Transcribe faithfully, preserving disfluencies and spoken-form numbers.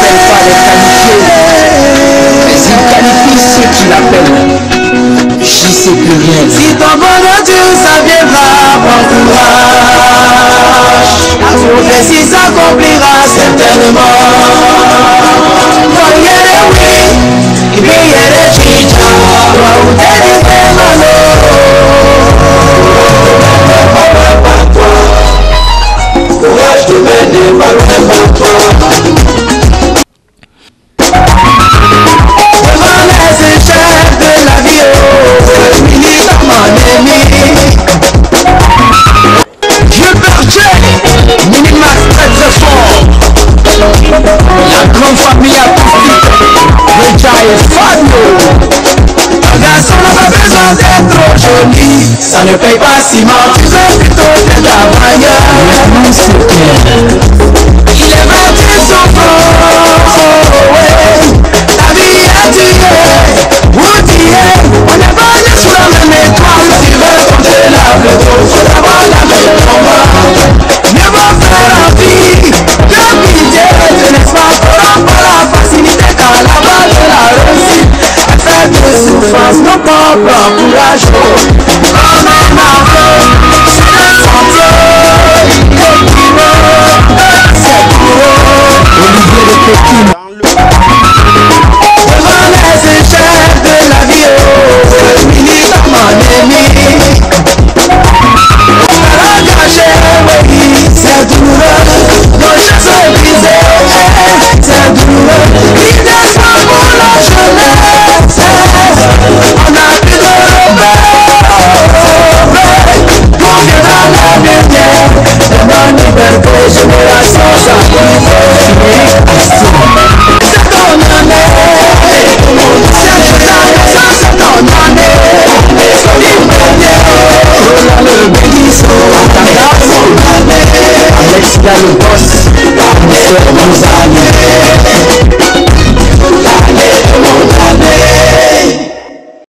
n'appelle pas les qualifiés, mais il qualifie ceux qui l'appellent. J'y sais plus rien. Si ton bonheur Dieu, ça viendra, prends courage. Ton si s'accomplira certainement. Toi, il y a des oui, et puis il y a des chicha. Toi, où t'es dit t'es malo. Courage de mener, pas loin par toi. Devant les échelles de la vie, oh, militant mon ennemi. Dieu berger, Minimax très très fort. La grande famille acoustique, Reja et Fabio. Un garçon n'a pas besoin d'être trop joli. Ça ne paye pas si mal, tu veux plutôt des travailleurs. Maintenant c'est clair. Il est battu son corps, oh, ouais. Ta vie est tuée, où tu es. On est basé sous la même étoile. Si tu veux compter la plus tôt, faut d'abord la même combat. Mieux vaut faire la vie que pitié. Je laisse pas pour la facilité, car la base de la réussite est faite de souffrance. Non pas blanc courage, oh. Comme un marteau sur le sentier. Et qui veut, c'est pour eux. Olivier de Pékin. Devant les échelles de la vie, oh, militant mon ennemi. Engagé, oui, c'est douloureux. Nos chaînes sont brisées, c'est douloureux. L'idée soit pour la jeunesse. On a plus de repères. Pour vivre dans la lumière de mon liberté, génération sacrifiée. C'est ton année, c'est ton année, c'est ton année. Le bénisson, ta garçon, Alex, il a le boss.